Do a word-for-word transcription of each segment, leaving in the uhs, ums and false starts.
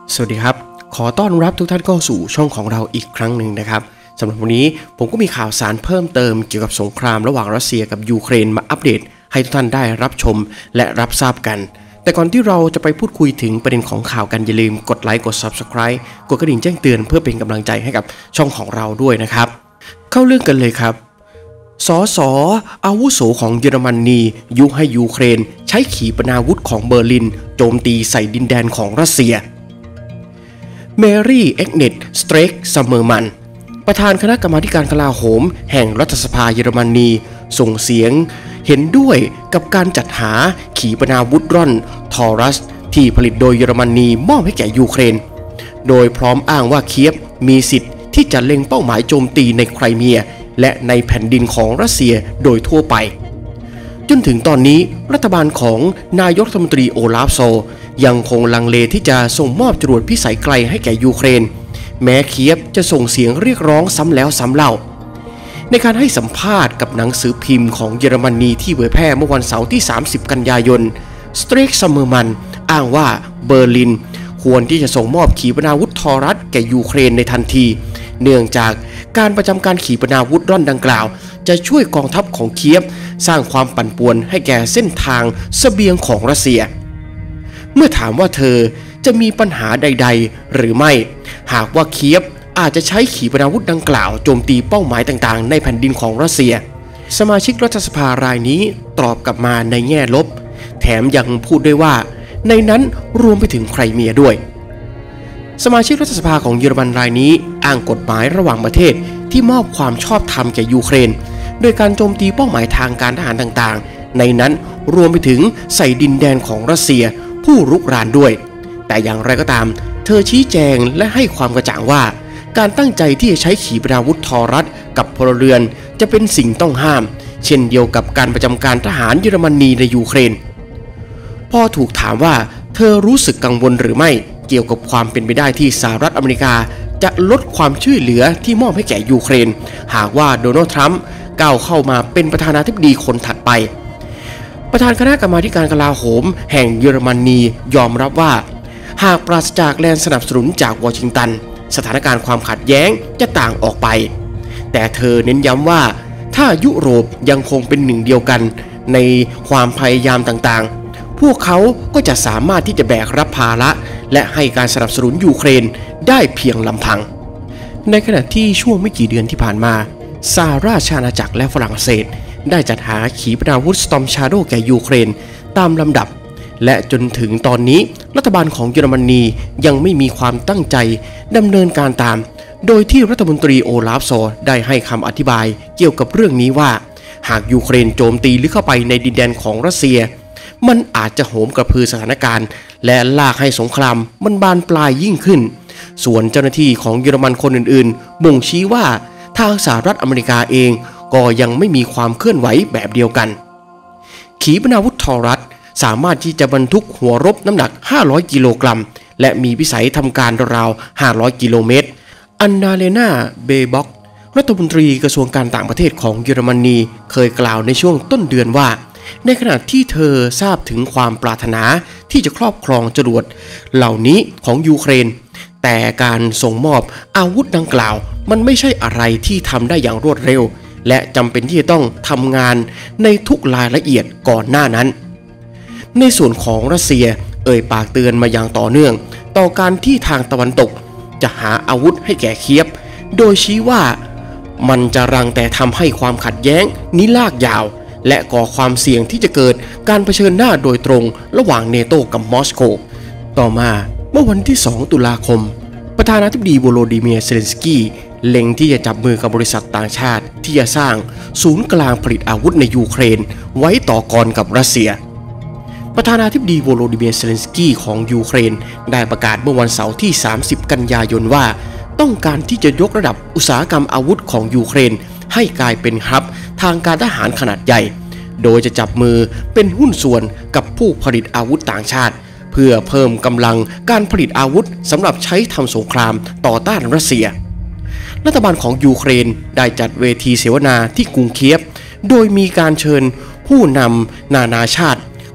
สวัสดีครับขอต้อนรับทุกท่านเข้าสู่ช่องของเราอีกครั้งหนึ่งนะครับสำหรับวันนี้ผมก็มีข่าวสารเพิ่มเติมเกี่ยวกับสงครามระหว่างรัสเซียกับยูเครนมาอัปเดตให้ทุกท่านได้รับชมและรับทราบกันแต่ก่อนที่เราจะไปพูดคุยถึงประเด็นของข่าวกันอย่าลืมกดไลค์กด ซับสไครบ์ กดกระดิ่งแจ้งเตือนเพื่อเป็นกำลังใจให้กับช่องของเราด้วยนะครับเข้าเรื่องกันเลยครับสสอาวุโสของเยอรมนียุให้ยูเครนใช้ขีปนาวุธของเบอร์ลินโจมตีใส่ดินแดนของรัสเซียเมรี่ เอ็กเนต สเตรก ซัมเมอร์มันประธานคณะกรรมาการกลาโหมแห่งรัฐสภาเยอรมนีส่งเสียงเห็นด้วยกับการจัดหาขีปนาวุธร่อนทอรัสที่ผลิตโดยเยอรมนีมอบให้แก่ยูเครนโดยพร้อมอ้างว่าเคียฟมีสิทธิ์ที่จะเล็งเป้าหมายโจมตีในไครเมียและในแผ่นดินของรัสเซียโดยทั่วไปจนถึงตอนนี้รัฐบาลของนายกรัฐมนตรีโอลาฟโซยังคงลังเลที่จะส่งมอบจรวดพิสัยไกลให้แก่ยูเครนแม้เคียฟจะส่งเสียงเรียกร้องซ้ำแล้วซ้ำเล่าในการให้สัมภาษณ์กับหนังสือพิมพ์ของเยอรมนีที่เผยแพร่เมื่อวันเสาร์ที่สามสิบกันยายนสเตรก ซัมเมอร์มันอ้างว่าเบอร์ลินควรที่จะส่งมอบขีปนาวุธทอรัสแก่ยูเครนในทันทีเนื่องจากการประจำการขีปนาวุธร่อนดังกล่าวจะช่วยกองทัพของเคียฟสร้างความปั่นป่วนให้แก่เส้นทางเสบียงของรัสเซียเมื่อถามว่าเธอจะมีปัญหาใดๆหรือไม่หากว่าเคียฟอาจจะใช้ขีปนาวุธดังกล่าวโจมตีเป้าหมายต่างๆในแผ่นดินของรัสเซียสมาชิกรัฐสภารายนี้ตอบกลับมาในแง่ลบแถมยังพูดด้วยว่าในนั้นรวมไปถึงไครเมียด้วยสมาชิกรัฐสภาของเยอรมันรายนี้อ้างกฎหมายระหว่างประเทศที่มอบความชอบธรรมแก่ยูเครนโดยการโจมตีเป้าหมายทางการทหารต่างๆในนั้นรวมไปถึงใส่ดินแดนของรัสเซียผู้รุกรานด้วยแต่อย่างไรก็ตามเธอชี้แจงและให้ความกระจ่างว่าการตั้งใจที่จะใช้ขีปนาวุธทอรัสกับพลเรือนจะเป็นสิ่งต้องห้ามเช่นเดียวกับการประจำการทหารเยอรมนีในยูเครนพอถูกถามว่าเธอรู้สึกกังวลหรือไม่เกี่ยวกับความเป็นไปได้ที่สหรัฐอเมริกาจะลดความช่วยเหลือที่มอบให้แก่ยูเครนหากว่าโดนัลด์ทรัมป์ก้าวเข้ามาเป็นประธานาธิบดีคนถัดไปประธานคณะกรรมาการกลาโหมแห่งเยอรมนียอมรับว่าหากปราศจากแรงสนับสนุนจากวอชิงตันสถานการณ์ความขัดแย้งจะต่างออกไปแต่เธอเน้นย้ำว่าถ้ายุโรปยังคงเป็นหนึ่งเดียวกันในความพยายามต่างๆพวกเขาก็จะสามารถที่จะแบกรับภาระและให้การสนับสนุนยูเครนได้เพียงลำพังในขณะที่ช่วงไม่กี่เดือนที่ผ่านมาสหราชอาณาจักรและฝรั่งเศสได้จัดหาขีปนาวุธ Storm Shadow แก่ยูเครนตามลำดับและจนถึงตอนนี้รัฐบาลของเยอรมนียังไม่มีความตั้งใจดำเนินการตามโดยที่รัฐมนตรีโอลาฟโซได้ให้คำอธิบายเกี่ยวกับเรื่องนี้ว่าหากยูเครนโจมตีลึกเข้าไปในดินแดนของรัสเซียมันอาจจะโหมกระพือสถานการณ์และลากให้สงครามมันบานปลายยิ่งขึ้นส่วนเจ้าหน้าที่ของเยอรมันคนอื่นๆบ่งชี้ว่าทางสหรัฐอเมริกาเองก็ยังไม่มีความเคลื่อนไหวแบบเดียวกันขีปนาวุธทอรัสสามารถที่จะบรรทุกหัวรบน้ำหนักห้าร้อยกิโลกรัมและมีวิสัยทำการราวห้าร้อยกิโลเมตรอันนาเลนาเบบ็อกรัฐมนตรีกระทรวงการต่างประเทศของเยอรมนีเคยกล่าวในช่วงต้นเดือนว่าในขณะที่เธอทราบถึงความปรารถนาที่จะครอบครองจรวดเหล่านี้ของยูเครนแต่การส่งมอบอาวุธดังกล่าวมันไม่ใช่อะไรที่ทำได้อย่างรวดเร็วและจำเป็นที่จะต้องทำงานในทุกรายละเอียดก่อนหน้านั้นในส่วนของรัสเซียเอ่ยปากเตือนมาอย่างต่อเนื่องต่อการที่ทางตะวันตกจะหาอาวุธให้แก่เคียฟโดยชี้ว่ามันจะรังแต่ทำให้ความขัดแย้งนี้ลากยาวและก่อความเสี่ยงที่จะเกิดการเผชิญหน้าโดยตรงระหว่างเนโตกับมอสโกต่อมาเมื่อวันที่สองตุลาคมประธานาธิบดีโวโลดิเมียร์ เซเลนสกี้เล็งที่จะจับมือกับบริษัทต่างชาติที่จะสร้างศูนย์กลางผลิตอาวุธในยูเครนไว้ต่อกรกับรัสเซียประธานาธิบดีโวโลดิเมียร์ เซเลนสกี้ของยูเครนได้ประกาศเมื่อวันเสาร์ที่สามสิบกันยายนว่าต้องการที่จะยกระดับอุตสาหกรรมอาวุธของยูเครนให้กลายเป็นฮับทางการทหารขนาดใหญ่โดยจะจับมือเป็นหุ้นส่วนกับผู้ผลิตอาวุธต่างชาติเพื่อเพิ่มกำลังการผลิตอาวุธสำหรับใช้ทำสงครามต่อต้านรัสเซียรัฐบาลของยูเครนได้จัดเวทีเสวนาที่กรุงเคียฟโดยมีการเชิญผู้นำนานาชาติ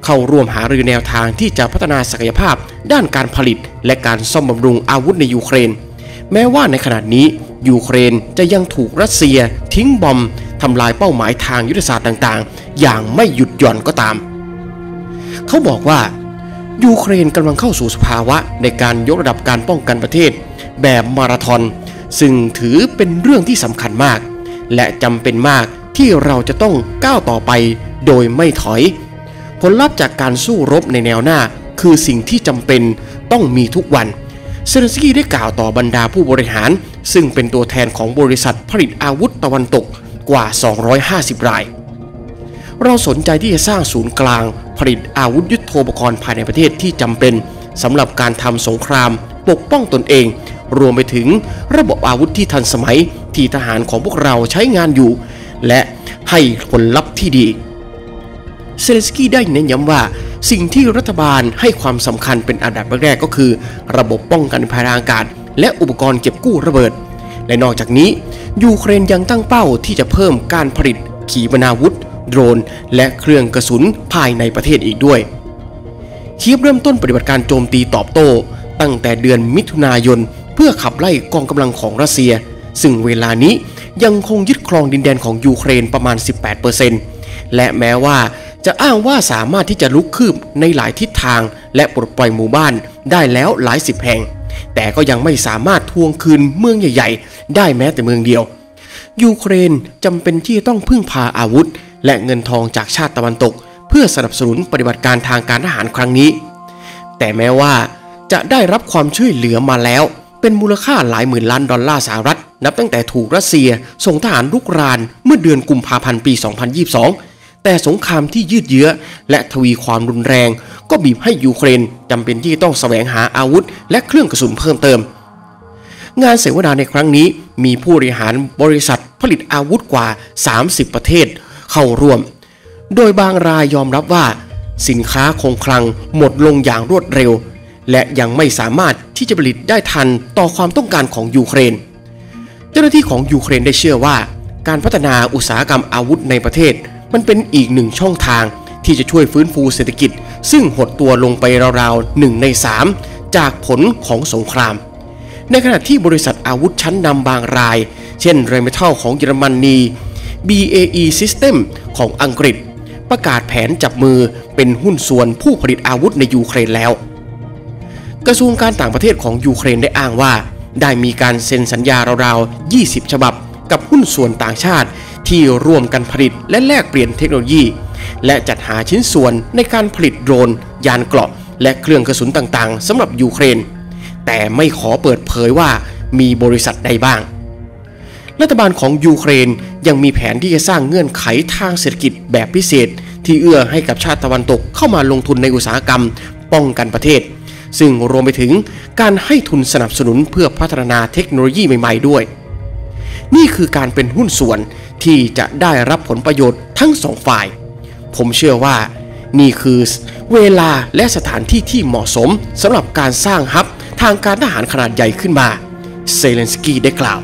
เข้าร่วมหารือแนวทางที่จะพัฒนาศักยภาพด้านการผลิตและการซ่อมบำรุงอาวุธในยูเครนแม้ว่าในขณะนี้ยูเครนจะยังถูกรัสเซียทิ้งบอมทำลายเป้าหมายทางยุทธศาสตร์ต่างๆอย่างไม่หยุดหย่อนก็ตามเขาบอกว่ายูเครนกำลังเข้าสู่สภาวะในการยกระดับการป้องกันประเทศแบบมาราธอนซึ่งถือเป็นเรื่องที่สำคัญมากและจำเป็นมากที่เราจะต้องก้าวต่อไปโดยไม่ถอยผลลัพธ์จากการสู้รบในแนวหน้าคือสิ่งที่จำเป็นต้องมีทุกวันเซเลนสกี้ได้กล่าวต่อบรรดาผู้บริหารซึ่งเป็นตัวแทนของบริษัทผลิตอาวุธตะวันตกกว่าสองร้อยห้าสิบรายเราสนใจที่จะสร้างศูนย์กลางผลิตอาวุธยุทโธปกรณ์ภายในประเทศที่จำเป็นสำหรับการทำสงครามปกป้องตนเองรวมไปถึงระบบอาวุธที่ทันสมัยที่ทหารของพวกเราใช้งานอยู่และให้ผลลัพธ์ที่ดีเซเลนสกี้ได้เน้นย้ำว่าสิ่งที่รัฐบาลให้ความสำคัญเป็นอันดับแรกก็คือระบบป้องกันภัยทางอากาศและอุปกรณ์เก็บกู้ระเบิดและนอกจากนี้ยูเครนยังตั้งเป้าที่จะเพิ่มการผลิตขีปนาวุธโดรนและเครื่องกระสุนภายในประเทศอีกด้วยคีฟเริ่มต้นปฏิบัติการโจมตีตอบโต้ตั้งแต่เดือนมิถุนายนเพื่อขับไล่กองกำลังของรัสเซียซึ่งเวลานี้ยังคงยึดครองดินแดนของยูเครนประมาณ สิบแปดเปอร์เซ็นต์ และแม้ว่าจะอ้างว่าสามารถที่จะลุกคืบในหลายทิศทางและปลดปล่อยหมู่บ้านได้แล้วหลายสิบแห่งแต่ก็ยังไม่สามารถทวงคืนเมืองใหญ่ๆได้แม้แต่เมืองเดียวยูเครนจำเป็นที่ต้องพึ่งพาอาวุธและเงินทองจากชาติตะวันตกเพื่อสนับสนุนปฏิบัติการทางการทหารครั้งนี้แต่แม้ว่าจะได้รับความช่วยเหลือมาแล้วเป็นมูลค่าหลายหมื่นล้านดอลลาร์สหรัฐนับตั้งแต่ถูกรัสเซียส่งทหารรุกรานเมื่อเดือนกุมภาพันธ์ปี สองพันยี่สิบสอง แต่สงครามที่ยืดเยื้อและทวีความรุนแรงก็บีบให้ยูเครนจำเป็นที่ต้องแสวงหาอาวุธและเครื่องกระสุนเพิ่มเติมงานเสวนาในครั้งนี้มีผู้บริหารบริษัทผลิตอาวุธกว่าสามสิบประเทศเข้าร่วมโดยบางรายยอมรับว่าสินค้าคงคลังหมดลงอย่างรวดเร็วและยังไม่สามารถที่จะผลิตได้ทันต่อความต้องการของยูเครนเจ้าหน้าที่ของยูเครนได้เชื่อว่าการพัฒนาอุตสาหกรรมอาวุธในประเทศมันเป็นอีกหนึ่งช่องทางที่จะช่วยฟื้นฟูเศรษฐกิจซึ่งหดตัวลงไปราวๆหนึ่งในสามจากผลของสงครามในขณะที่บริษัทอาวุธชั้นนำบางรายเช่น Rheinmetall ของเยอรมนี บี เอ อี System ของอังกฤษประกาศแผนจับมือเป็นหุ้นส่วนผู้ผลิตอาวุธในยูเครนแล้วกระทรวงการต่างประเทศของยูเครนได้อ้างว่าได้มีการเซ็นสัญญาราวๆยี่สิบฉบับกับหุ้นส่วนต่างชาติที่ร่วมกันผลิตและแลกเปลี่ยนเทคโนโลยีและจัดหาชิ้นส่วนในการผลิตโดรนยานเกราะและเครื่องกระสุนต่างๆสำหรับยูเครนแต่ไม่ขอเปิดเผยว่ามีบริษัทใดบ้างรัฐบาลของยูเครนยังมีแผนที่จะสร้างเงื่อนไขทางเศรษฐกิจแบบพิเศษที่เอื้อให้กับชาติตะวันตกเข้ามาลงทุนในอุตสาหกรรมป้องกันประเทศซึ่งรวมไปถึงการให้ทุนสนับสนุนเพื่อพัฒนาเทคโนโลยีใหม่ๆด้วยนี่คือการเป็นหุ้นส่วนที่จะได้รับผลประโยชน์ทั้งสองฝ่ายผมเชื่อว่านี่คือเวลาและสถานที่ที่เหมาะสมสำหรับการสร้างฮับทางการทหารขนาดใหญ่ขึ้นมาเซเลนสกี้ได้กล่าว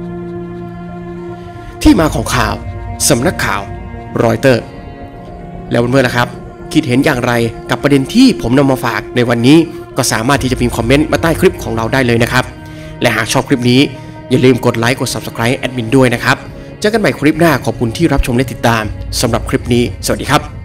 ที่มาของข่าวสำนักข่าวรอยเตอร์แล้วเพื่อนๆนะครับคิดเห็นอย่างไรกับประเด็นที่ผมนำมาฝากในวันนี้ก็สามารถที่จะพิมพ์คอมเมนต์มาใต้คลิปของเราได้เลยนะครับและหากชอบคลิปนี้อย่าลืมกดไลค์กด ซับสไครบ์ แอดมินด้วยนะครับเจอกันใหม่คลิปหน้าขอบคุณที่รับชมและติดตามสำหรับคลิปนี้สวัสดีครับ